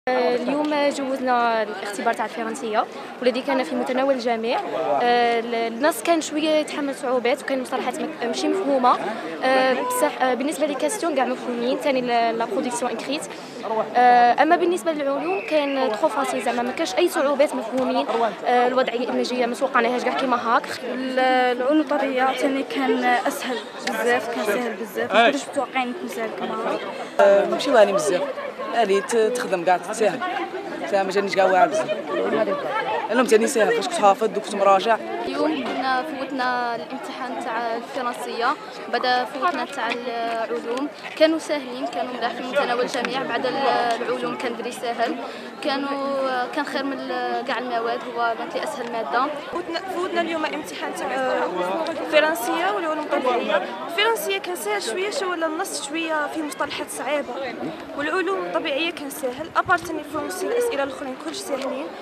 اليوم جوزنا الاختبار تاع الفرنسيه والذي كان في متناول الجميع. الناس كان شويه يتحمل صعوبات وكان مصطلحات ماشي مفهومه، بصح بالنسبه لي كاستيون كاع مفهومين. ثاني لا برودكسيون اكريت. اما بالنسبه للعلوم كان تخو فاسيل، زعما ما كاش اي صعوبات مفهومين. الوضعيه الانتاجيه ما توقعناهاش كاع كيما هاك. العلوم الطبيعيه ثاني كان اسهل بزاف، كان ساهل بزاف، ما كنتش متوقعين يكون ساهل كما هاك. ماشي واعرين بزاف، هادي تخدم كاع تساهل، ما جانيش كاع واعر بزاف. اليوم ثاني ساهل فاش كنت حافظ وكنت مراجع. اليوم كنا فوتنا الامتحان تاع الفرنسيه، بعد فوتنا تاع العلوم، كانوا ساهلين، كانوا ملاح في متناول الجميع. بعد العلوم كان بري ساهل، كان خير من كاع المواد، هو بانت لي اسهل ماده. فوتنا اليوم امتحان تاع الفرنسيه والعلوم الطبيعيه. الفرنسيه كان ساهل شويه، ولا النص شويه فيه مصطلحات صعيبه، والعلوم الطبيعيه كان ساهل. ابارت الفرنسيه الاسئله الاخرين كلش ساهلين.